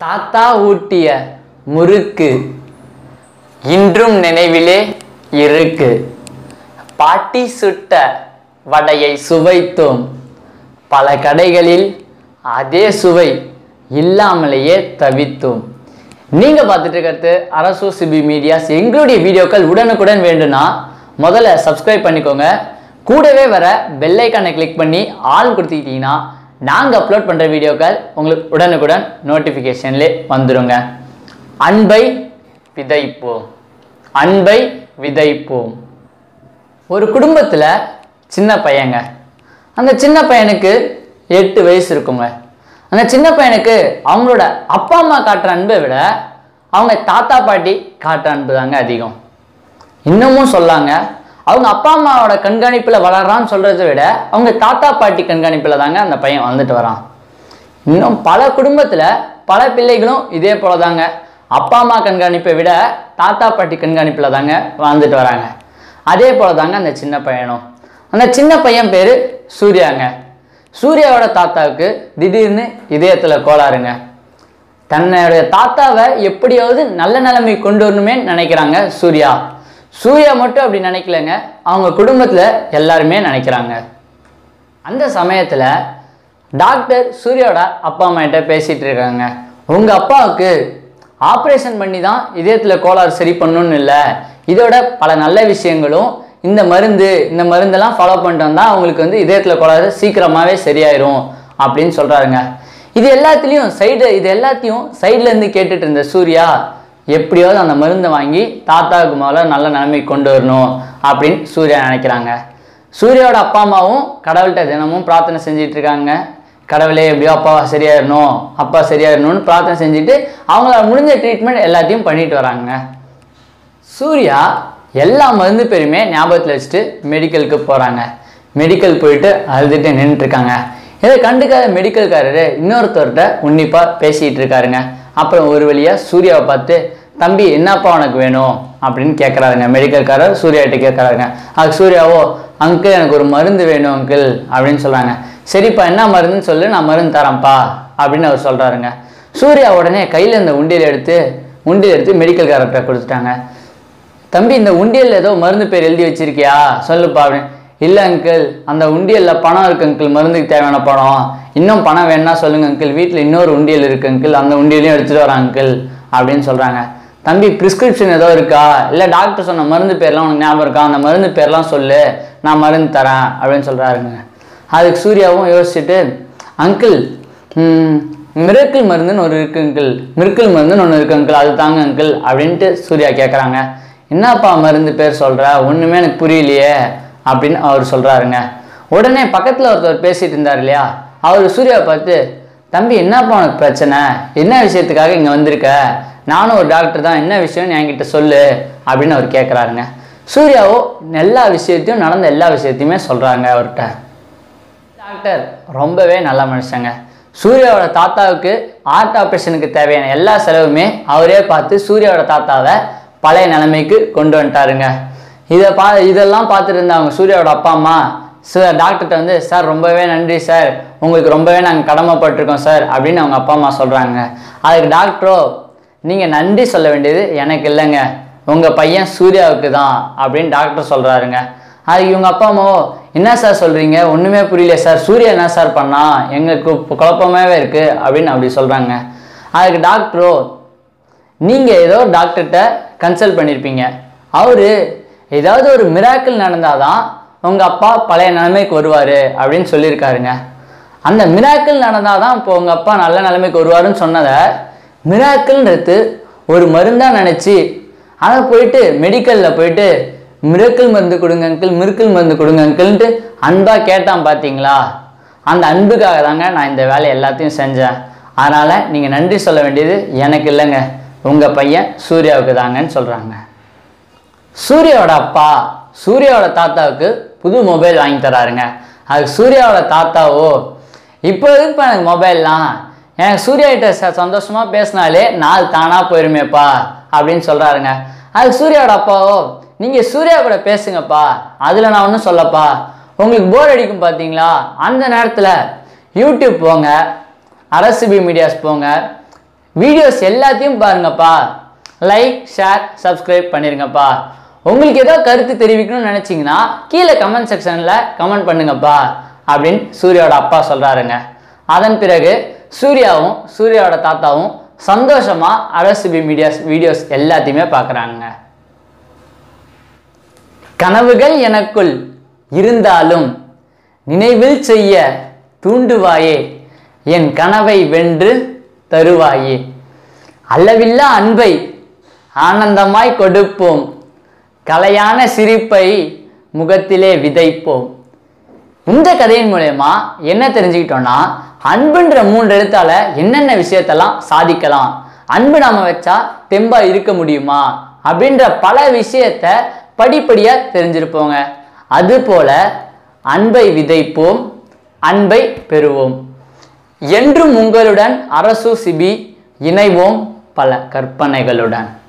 தாத்தா ஊட்டிய முறுக்கு இன்றும் நினைவிலே இருக்கு. பாட்டி சுட்ட வடையை சுவைத்தோம். பல கடைகளில் அதே சுவை இல்லாமலேயே தவித்தோம். நீங்க பார்த்துட்டு இருக்கிறது அரசு சிபி மீடியாஸ். எங்களுடைய வீடியோக்கள் உடனுக்குடன் வேண்டும்னா முதல்ல சப்ஸ்கிரைப் பண்ணிக்கோங்க. கூடவே வர பெல் ஐக்கானை கிளிக் பண்ணி ஆல் கொடுத்துக்கிட்டீங்கன்னா நாங்கள் அப்லோட் பண்ணுற வீடியோக்கள் உங்களுக்கு உடனுக்குடன் நோட்டிஃபிகேஷன்லே வந்துடுங்க. அன்பை விதைப்போம், அன்பை விதைப்போம். ஒரு குடும்பத்தில் சின்ன பையங்க, அந்த சின்ன பையனுக்கு 8 வயசு இருக்குங்க. அந்த சின்ன பையனுக்கு அவங்களோட அப்பா அம்மா காட்டுற அன்பை விட அவங்க தாத்தா பாட்டி காட்டுற அன்பு தாங்க அதிகம். இன்னமும் சொல்லாங்க, அவங்க அப்பா அம்மாவோட கண்காணிப்பில் வளர்றான்னு சொல்கிறத விட அவங்க தாத்தா பாட்டி கண்காணிப்பில் தாங்க அந்த பையன் வந்துட்டு வரான். இன்னும் பல குடும்பத்தில் பல பிள்ளைகளும் இதே போல தாங்க அப்பா அம்மா கண்காணிப்பை விட தாத்தா பாட்டி கண்காணிப்பில் தாங்க வாழ்ந்துட்டு வராங்க. அதே போல தாங்க அந்த சின்ன பையனும். அந்த சின்ன பையன் பேர் சூர்யாங்க. சூர்யாவோட தாத்தாவுக்கு திடீர்னு இதயத்தில் கோளாறுங்க. தன்னுடைய தாத்தாவை எப்படியாவது நல்ல நிலைமை கொண்டு வரணுமே நினைக்கிறாங்க சூர்யா. சூர்யா மட்டும் அப்படி நினைக்கலங்க, அவங்க குடும்பத்தில் எல்லாருமே நினைக்கிறாங்க. அந்த சமயத்தில் டாக்டர் சூர்யாவோட அப்பா அம்மா கிட்ட பேசிகிட்டு இருக்காங்க. உங்கள் அப்பாவுக்கு ஆப்ரேஷன் பண்ணி தான் இதயத்தில் கோளாறு சரி பண்ணணும்னு இல்லை, இதோட பல நல்ல விஷயங்களும் இந்த மருந்தெல்லாம் ஃபாலோ பண்ணிட்டு வந்தால் அவங்களுக்கு இதயத்தில் கோளாறு சீக்கிரமாகவே சரியாயிரும் அப்படின்னு சொல்கிறாருங்க. இது எல்லாத்தையும் சைட்லேருந்து கேட்டுட்டு இருந்த சூர்யா எப்படியாவது அந்த மருந்தை வாங்கி தாத்தாவுக்கு முதல்ல நல்ல நிலைமைக்கு கொண்டு வரணும் அப்படின்னு சூர்யா நினைக்கிறாங்க. சூர்யாவோட அப்பா அம்மாவும் கடவுள்கிட்ட தினமும் பிரார்த்தனை செஞ்சிட்டு இருக்காங்க. கடவுளே எப்படியோ அப்பா சரியாயிடணும்னு பிரார்த்தனை செஞ்சுட்டு அவங்களால முடிஞ்ச ட்ரீட்மெண்ட் எல்லாத்தையும் பண்ணிட்டு வராங்க. சூர்யா எல்லா மருந்து பேருமே ஞாபகத்தில் வச்சுட்டு மெடிக்கலுக்கு போகிறாங்க. மெடிக்கல் போயிட்டு அழுதுட்டு நின்றுட்டுருக்காங்க. இதை கண்டுக்காத மெடிக்கல்காரரு இன்னொருத்தர்கிட்ட உன்னிப்பாக பேசிகிட்டு இருக்காருங்க. அப்புறம் ஒரு வழியாக சூர்யாவை பார்த்து, தம்பி என்னப்பா உனக்கு வேணும் அப்படின்னு கேட்குறாருங்க. மெடிக்கல்காரர் சூர்யாகிட்ட கேட்குறாருங்க. அதுக்கு சூர்யாவோ, அங்கிள் எனக்கு ஒரு மருந்து வேணும் அங்கிள் அப்படின்னு சொல்கிறாங்க. சரிப்பா என்ன மருந்துன்னு சொல்லு, நான் மருந்து தரேன்ப்பா அப்படின்னு அவர் சொல்கிறாருங்க. சூர்யா உடனே கையில் இந்த உண்டியல் எடுத்து மெடிக்கல்காரர்கிட்ட கொடுத்துட்டாங்க. தம்பி இந்த உண்டியல் ஏதோ மருந்து பேர் எழுதி வச்சிருக்கியா சொல்லுப்பா அப்படின்னு. இல்லை அங்கிள், அந்த உண்டியலில் பணம் இருக்கு அங்கிள், மருந்துக்கு தேவையான பணம். இன்னும் பணம் வேணுன்னா சொல்லுங்க அங்கிள், வீட்டில் இன்னொரு உண்டியல் இருக்கு அங்கிள், அந்த உண்டியலையும் எடுத்துகிட்டு வரேன் அங்கிள் அப்படின்னு சொல்கிறாங்க. தம்பி ப்ரிஸ்கிரிப்ஷன் ஏதோ இருக்கா, இல்லை டாக்டர் சொன்ன மருந்து பேர்லாம் உனக்கு ஞாபகம் இருக்கா, அந்த மருந்து பேர்லாம் சொல்லு, நான் மருந்து தரேன் அப்படின்னு சொல்கிறாருங்க. அதுக்கு சூர்யாவும் யோசிச்சுட்டு, அங்கிள் மிரக்கிள் மருந்துன்னு ஒரு இருக்கு அங்கிள், மிரக்கிள் மருந்துன்னு ஒன்று இருக்கு அங்கிள், அது தாங்க அங்கிள் அப்படின்ட்டு சூர்யா கேட்குறாங்க. என்னப்பா மருந்து பேர் சொல்கிற, ஒன்றுமே எனக்கு புரியலையே அப்படின்னு அவர் சொல்கிறாருங்க. உடனே பக்கத்தில் ஒருத்தர் பேசிகிட்டு இருந்தார் இல்லையா, அவர் சூர்யாவை பார்த்து, தம்பி என்னப்பா உனக்கு பிரச்சனை, என்ன விஷயத்துக்காக இங்கே வந்திருக்க, நானும் ஒரு டாக்டர் தான், என்ன விஷயம்னு என்கிட்ட சொல்லு அப்படின்னு அவர் கேட்குறாருங்க. சூர்யாவோ நடந்த எல்லா விஷயத்தையுமே சொல்கிறாங்க அவர்கிட்ட. டாக்டர் ரொம்பவே நல்ல மனுஷங்க. சூர்யாவோட தாத்தாவுக்கு ஹார்ட் ஆப்ரேஷனுக்கு தேவையான எல்லா செலவுமே அவரே பார்த்து சூர்யாவோட தாத்தாவை பழைய நிலைமைக்கு கொண்டு வந்துட்டாருங்க. இதெல்லாம் பார்த்துட்டு இருந்தாங்க சூர்யாவோட அப்பா அம்மா டாக்டர்கிட்ட சார் ரொம்பவே நன்றி சார், உங்களுக்கு ரொம்பவே நாங்கள் கடமைப்பட்டிருக்கோம் சார் அப்படின்னு அவங்க அப்பா அம்மா சொல்கிறாங்க. அதுக்கு டாக்டரோ, நீங்கள் நன்றி சொல்ல வேண்டியது எனக்கு இல்லைங்க, உங்கள் பையன் சூர்யாவுக்கு தான் அப்படின்னு டாக்டர் சொல்கிறாருங்க. அதுக்கு இவங்க அப்பா அம்மாவோ, என்ன சார் சொல்கிறீங்க, ஒன்றுமே புரியல சார், சூர்யா என்ன சார் பண்ணா, எங்களுக்கு குழப்பமாகவே இருக்குது அப்படின்னு அப்படி சொல்கிறாங்க. அதுக்கு டாக்டரோ, நீங்கள் ஏதோ டாக்டர்கிட்ட கன்சல்ட் பண்ணியிருப்பீங்க, அவர் ஏதாவது ஒரு மிராக்கிள் நடந்தால் தான் உங்கள் அப்பா பழைய நிலைமைக்கு வருவார் அப்படின்னு சொல்லியிருக்காருங்க. அந்த மிராக்கிள் நடந்தால் தான் இப்போ உங்கள் அப்பா நல்ல நிலைமைக்கு வருவாருன்னு சொன்னதை மிராக்கிள்ன்றது ஒரு மருந்தாக நினச்சி அதை போயிட்டு மெடிக்கலில் போயிட்டு மிராக்கிள் மருந்து கொடுங்க அங்கிள், மிராக்கிள் மருந்து கொடுங்க அங்கிள்ன்ட்டு அன்பாக கேட்டான் பார்த்தீங்களா, அந்த அன்புக்காக தாங்க நான் இந்த வேலை எல்லாத்தையும் செஞ்சேன். அதனால் நீங்கள் நன்றி சொல்ல வேண்டியது எனக்கு இல்லைங்க, உங்கள் பையன் சூர்யாவுக்கு தாங்கன்னு சொல்கிறாங்க. சூர்யாவோட அப்பா சூர்யாவோட தாத்தாவுக்கு புது மொபைல் வாங்கி தராருங்க. அதுக்கு சூர்யாவோட தாத்தாவோ, இப்போ எதுக்குப்பா எனக்கு மொபைல்லாம், எனக்கு சூர்யாகிட்ட சந்தோஷமாக பேசினாலே நாள் தானாக போயிருமேப்பா அப்படின்னு சொல்கிறாருங்க. அதுக்கு சூர்யாவோட அப்பாவோ, நீங்கள் சூர்யா கூட பேசுங்கப்பா, அதில் நான் ஒன்றும் சொல்லப்பா, உங்களுக்கு போர் அடிக்கும் பார்த்தீங்களா, அந்த நேரத்தில் யூடியூப் போங்க, அரசு மீடியாஸ் போங்க, வீடியோஸ் எல்லாத்தையும் பாருங்கப்பா. லைக், ஷேர், சப்ஸ்கிரைப் பண்ணிருங்கப்பா. உங்களுக்கு ஏதோ கருத்து தெரிவிக்கணும்னு நினைச்சீங்கன்னா கீழே கமெண்ட் செக்ஷன்ல கமெண்ட் பண்ணுங்கப்பா அப்படின்னு சூர்யாவோட அப்பா சொல்றாருங்க. அதன் பிறகு சூர்யாவும் சூர்யாவோட தாத்தாவும் சந்தோஷமா RSB மீடியாஸ் வீடியோஸ் எல்லாத்தையுமே பார்க்குறாங்க. கனவுகள் எனக்குள் இருந்தாலும் நினைவில் செய்ய தூண்டுவாயே, என் கனவை வென்று தருவாயே, அளவில்லா அன்பை ஆனந்தமாய் கொடுப்போம், கலையான சிரிப்பை முகத்திலே விதைப்போம். இந்த கதையின் மூலமா என்ன தெரிஞ்சுக்கிட்டோம்னா, அன்புன்ற 3 எழுத்தால என்னென்ன விஷயத்தெல்லாம் சாதிக்கலாம், அன்பு நாம வச்சா தெம்பா இருக்க முடியுமா அப்படின்ற பல விஷயத்த படிப்படியா தெரிஞ்சிருப்போங்க. அது போல அன்பை விதைப்போம், அன்பை பெறுவோம். என்றும் உங்களுடன் RSB இணைவோம் பல கற்பனைகளுடன்.